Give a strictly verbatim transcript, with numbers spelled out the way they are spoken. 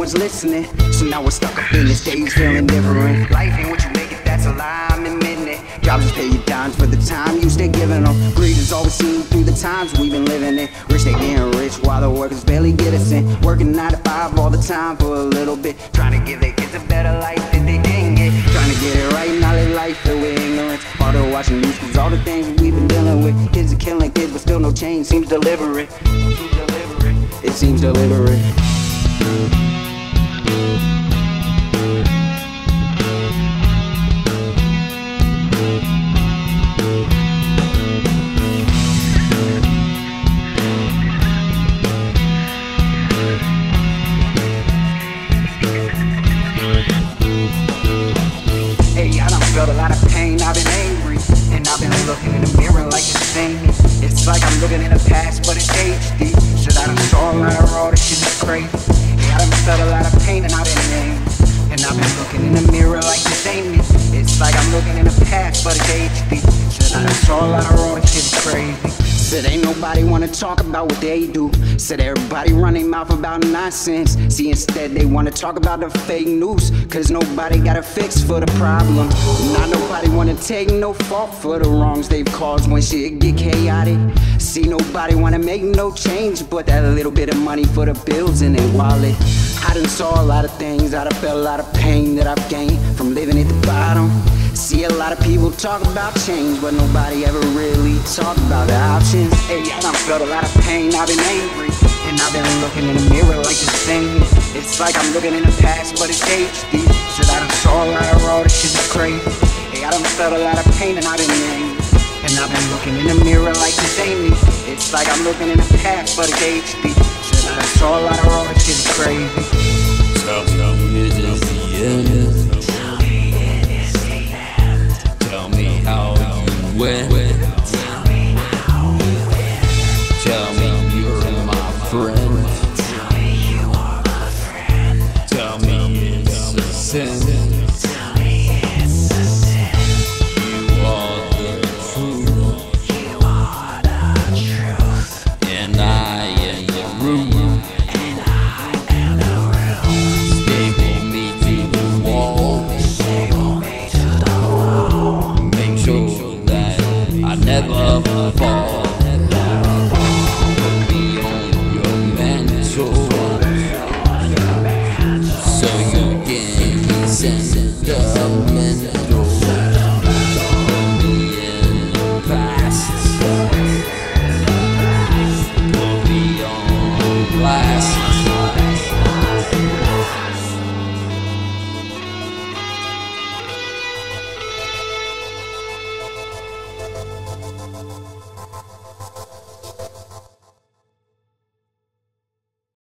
one's listening. So now we're stuck up in this daze, feeling different. Life ain't what you make it, that's a lie, I'm admitting it. Jobs just pay you dimes for the time you stay giving them. Greed is always seen through the times we've been living in. Rich they getting rich while the workers barely get us in. Working nine to five all the time for a little bit, trying to give their kids a better life that they didn't get. Trying to get it right, now live life filled with ignorance. Harder watching news cause all the things we've been dealing with. Kids are killing kids but still no change seems deliberate. It seems deliberate. Hey, I done felt a lot of pain, I've been angry, and I've been looking in the mirror like it's seen me. It's like I'm looking in the past, but it's H D. Shit, I done saw a lot of raw, this shit is crazy. Yeah, I done felt a lot of pain and I've been angry, and I've been looking in the mirror like this ain't me. It's like I'm looking in the past, but it's H D. Shit, I done saw a lot of raw, this shit is crazy. Said ain't nobody wanna talk about what they do. Said everybody run their mouth about nonsense. See, instead they wanna talk about the fake news, cause nobody got a fix for the problem. Not nobody wanna take no fault for the wrongs they've caused when shit get chaotic. See, nobody wanna make no change but that little bit of money for the bills in their wallet. I done saw a lot of things, I done felt a lot of pain that I've gained from living at the bottom. See, a lot of people talk about change, but nobody ever really talk about the options. Hey, I done felt a lot of pain, I've been angry, and I've been looking in the mirror like the same. It's like I'm looking in the past, but it's H D. Said I done saw a lot of raw, this shit is crazy. Hey, I done felt a lot of pain and I've been angry, and I've been looking in the mirror like this ain't me. It's like I'm looking in the past, but it's H D. Said I done saw a lot of raw, this shit is crazy. Tell me it is the end. Tell me how you went. Tell me how you went. Tell me you're my friend. Tell me you are my friend. Tell me it's a sin. Tell me it's a sin. You are the truth. You are the truth. And I am the room. And I am the room. Stable me to the wall. Stable me to the wall. Make sure that I never fall. Put me on your mantle, so you can send the mental.